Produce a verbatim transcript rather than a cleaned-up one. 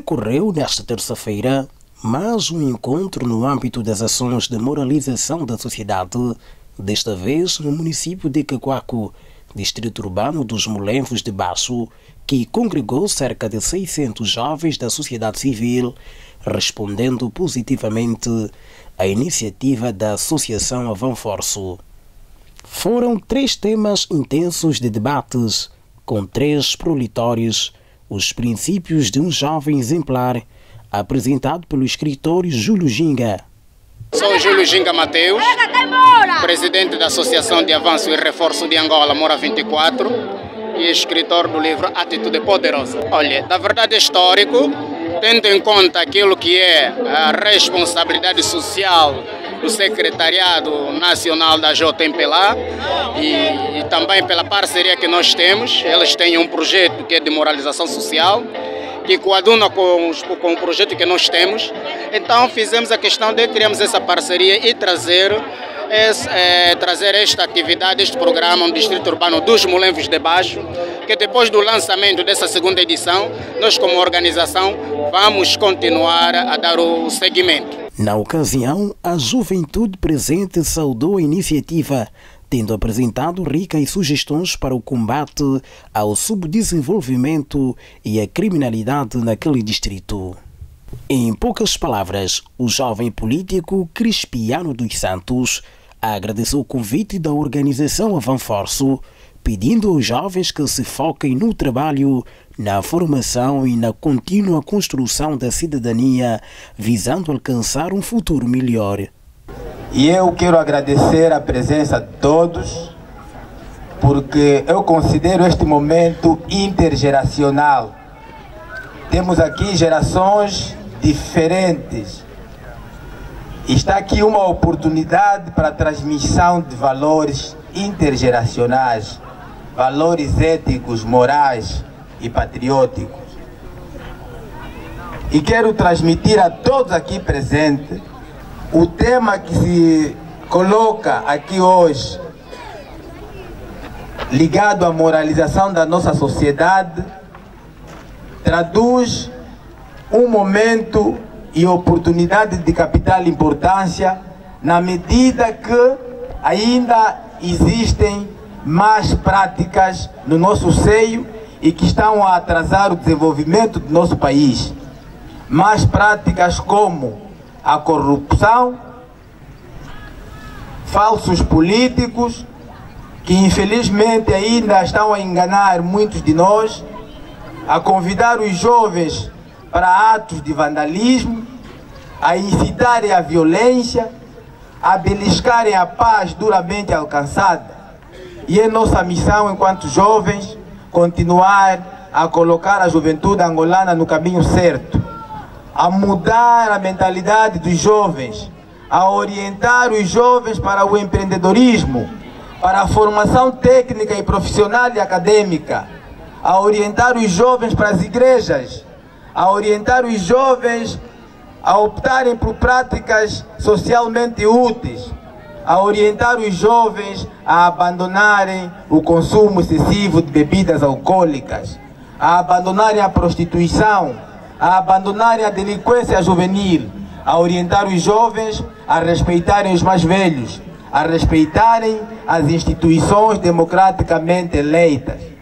Decorreu nesta terça-feira mais um encontro no âmbito das ações de moralização da sociedade, desta vez no município de Cacoaco, distrito urbano dos Molenvos de Baixo, que congregou cerca de seiscentos jovens da sociedade civil, respondendo positivamente à iniciativa da Associação Avanforço. Foram três temas intensos de debates, com três prolitórios: os princípios de um jovem exemplar, apresentado pelo escritor Júlio Ginga. Sou Júlio Ginga Mateus, presidente da Associação de Avanço e Reforço de Angola, Mora vinte e quatro, e escritor do livro Atitude Poderosa. Olha, na verdade é histórico, tendo em conta aquilo que é a responsabilidade social do Secretariado Nacional da J M P lá e, e também pela parceria que nós temos. Eles têm um projeto que é de moralização social, que coaduna com, os, com o projeto que nós temos. Então fizemos a questão de criarmos essa parceria e trazer, esse, é, trazer esta atividade, este programa no Distrito Urbano dos Molenvos de Baixo, que depois do lançamento dessa segunda edição, nós como organização vamos continuar a dar o seguimento. Na ocasião, a juventude presente saudou a iniciativa, tendo apresentado ricas sugestões para o combate ao subdesenvolvimento e à criminalidade naquele distrito. Em poucas palavras, o jovem político Crispiano dos Santos agradeceu o convite da organização Avanforço, pedindo aos jovens que se foquem no trabalho, na formação e na contínua construção da cidadania, visando alcançar um futuro melhor. E eu quero agradecer a presença de todos, porque eu considero este momento intergeracional. Temos aqui gerações diferentes. Está aqui uma oportunidade para a transmissão de valores intergeracionais, valores éticos, morais e patrióticos. E quero transmitir a todos aqui presentes o tema que se coloca aqui hoje, ligado à moralização da nossa sociedade, traduz um momento e oportunidade de capital importância, na medida que ainda existem más práticas no nosso seio e que estão a atrasar o desenvolvimento do nosso país. Más práticas como a corrupção, falsos políticos, que infelizmente ainda estão a enganar muitos de nós, a convidar os jovens para atos de vandalismo, a incitarem a violência, a beliscarem a paz duramente alcançada. E é nossa missão, enquanto jovens, continuar a colocar a juventude angolana no caminho certo, a mudar a mentalidade dos jovens, a orientar os jovens para o empreendedorismo, para a formação técnica e profissional e acadêmica, a orientar os jovens para as igrejas, a orientar os jovens a optarem por práticas socialmente úteis, a orientar os jovens a abandonarem o consumo excessivo de bebidas alcoólicas, a abandonarem a prostituição, a abandonarem a delinquência juvenil, a orientar os jovens a respeitarem os mais velhos, a respeitarem as instituições democraticamente eleitas.